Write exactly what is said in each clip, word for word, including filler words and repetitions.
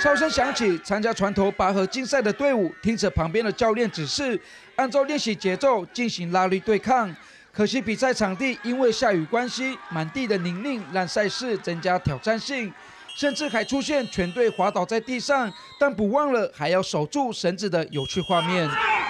哨声响起，参加船头拔河竞赛的队伍听着旁边的教练指示，按照练习节奏进行拉力对抗。可惜比赛场地因为下雨关系，满地的泥泞让赛事增加挑战性，甚至还出现全队滑倒在地上，但不忘了还要守住绳子的有趣画面。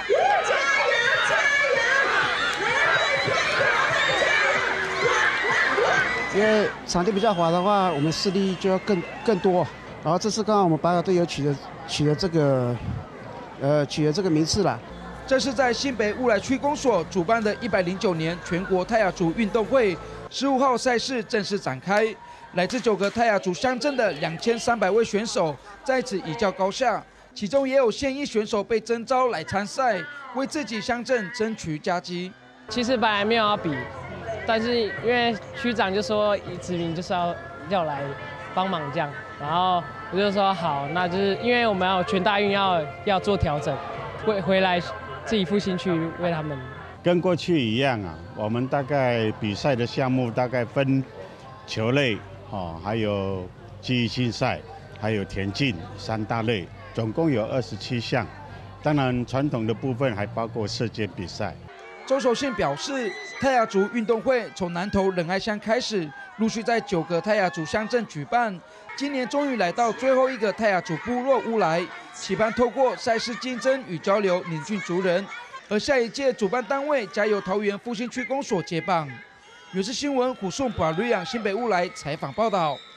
因为场地比较滑的话，我们势力就要更更多。然后这次刚好我们拔河队有取得取得这个，呃，取得这个名次啦。 这是在新北乌来区公所主办的一百零九年全国泰雅族运动会，十五号赛事正式展开。来自九个泰雅族乡镇的两千三百位选手在此一较高下，其中也有现役选手被征召来参赛，为自己乡镇争取佳绩。 其实本来没有要比。 但是因为区长就说指明就是要要来帮忙这样，然后我就说好，那就是因为我们要有全大运要要做调整，回回来自己复兴去为他们。 跟过去一样啊，我们大概比赛的项目大概分球类哦，还有记忆竞赛，还有田径三大类，总共有二十七项。当然传统的部分还包括射箭比赛。 周守信表示，泰雅族运动会从南投仁爱乡开始，陆续在九个泰雅族乡镇举办。今年终于来到最后一个泰雅族部落乌来，期盼透过赛事竞争与交流凝聚族人。而下一届主办单位将由桃园复兴区公所接棒。有事新闻虎顺宝瑞阳新北乌来采访报道。